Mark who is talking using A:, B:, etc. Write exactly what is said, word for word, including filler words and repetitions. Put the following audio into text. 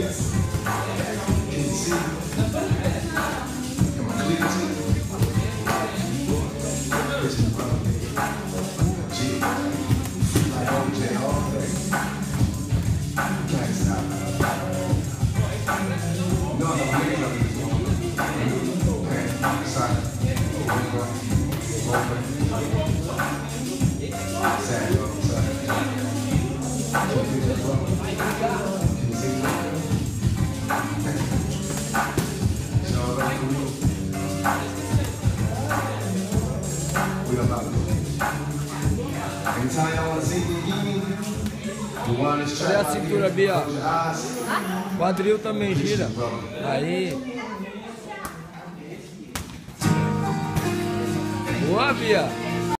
A: Olha a cintura, Bia. Quadril também gira. Aí. Boa, Bia.